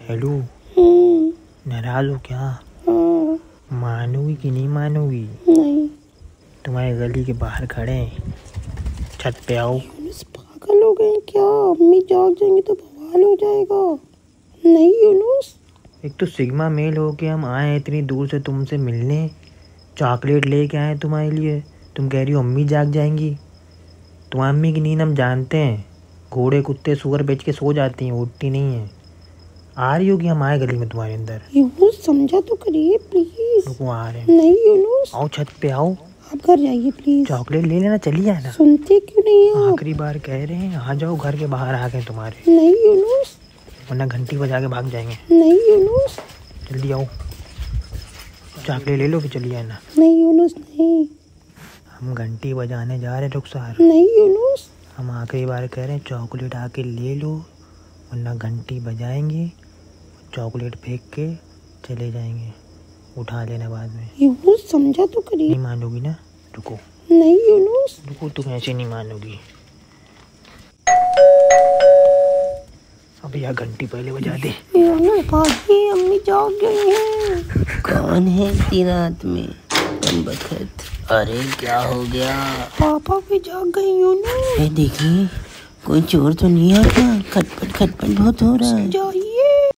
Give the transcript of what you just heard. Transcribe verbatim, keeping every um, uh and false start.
Hello, नाराज हो क्या? हाँ। मानोगी कि नहीं मानोगी? नहीं। तुम्हारे गली के बाहर खड़े हैं, छत पे आओ। पागल हो गए क्या? अम्मी जाग जाएंगी तो बवाल हो जाएगा। नहीं यूनुस, एक तो सिग्मा मेल हो के हम आए इतनी दूर से तुमसे मिलने, चॉकलेट लेके आए तुम्हारे लिए, तुम कह रही हो अम्मी जाग जाएंगी। तुम्हारी अम्मी की नींद हम जानते हैं, घोड़े कुत्ते सुअर बेच के सो जाती हैं, उठती नहीं है। आ रही होगी हम आए गली में तुम्हारे अंदर। यूनुस समझा तो करिए प्लीज। रुको आ रहे हैं। नहीं यूनुस, आओ छत पे आओ, आप घर जाइए प्लीज। चॉकलेट ले लेना, चली जाना। सुनते क्यों नहीं आप? आखिरी बार कह रहे हैं, आ जाओ, घर के बाहर आ गए तुम्हारे। नहीं यूनुस, वरना घंटी बजा के भाग जाएंगे। नहीं यूनुस, जल्दी आओ, चॉकलेट ले लो फिर चली जाना। नहीं यूनुस, नहीं। हम घंटी बजाने जा रहे रुखसार। नहीं यूनुस, हम आखिरी बार कह रहे हैं चॉकलेट आके ले लो, वरना घंटी बजाएंगे, चॉकलेट फेंक के चले जाएंगे, उठा लेना बाद में। यूनुस समझा तो करिए। नहीं मानोगी ना? रुको, नहीं यूनुस, रुको, तुम ऐसे नहीं मानोगी। अब यह घंटी पहले बजा दे। यूनुस भागिए, अम्मी जाग गई हैं। कौन है इतनी रात में कम बखत? अरे क्या हो गया? पापा भी जाग गए यूनुस। देखिए कोई चोर तो नहीं आ गया? खटपट खटपट बहुत हो रहा है। जाइए